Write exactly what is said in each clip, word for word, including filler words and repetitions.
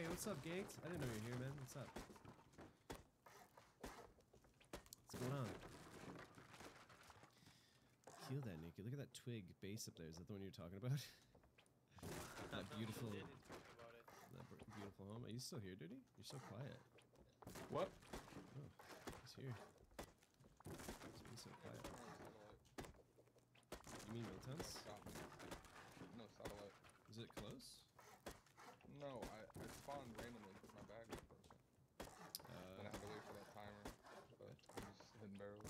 Hey, what's up, Ganks? I didn't know you were here, man. What's up? What's going on? Kill that, Nikki. Look at that twig base up there. Is that the one you're talking about? That beautiful, I didn't talk about it. that beautiful home. Are you still here, dude? You're so quiet. What? Oh, he's here. He's being so quiet. You mean Milton's? No, satellite. Is it close? No, I, I spawned randomly because my bag was broken. Uh, Then I had to wait for that timer, but I'm just hitting barrels.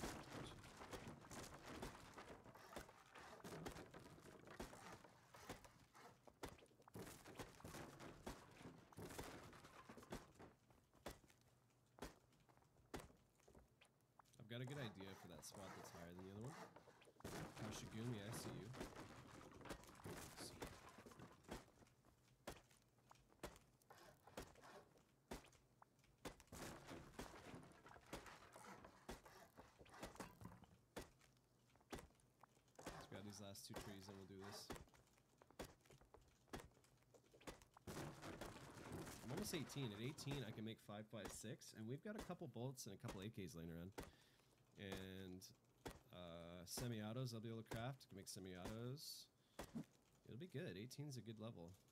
I've got a good idea for that spot that's higher than the other one. Kashigumi, I see you. See you. Let's grab these last two trees and we'll do this. I'm almost eighteen. At eighteen, I can make five five six, and we've got a couple bolts and a couple A Ks laying around. And uh, semi-autos I'll be able to craft. I can make semi-autos. It'll be good. eighteen is a good level.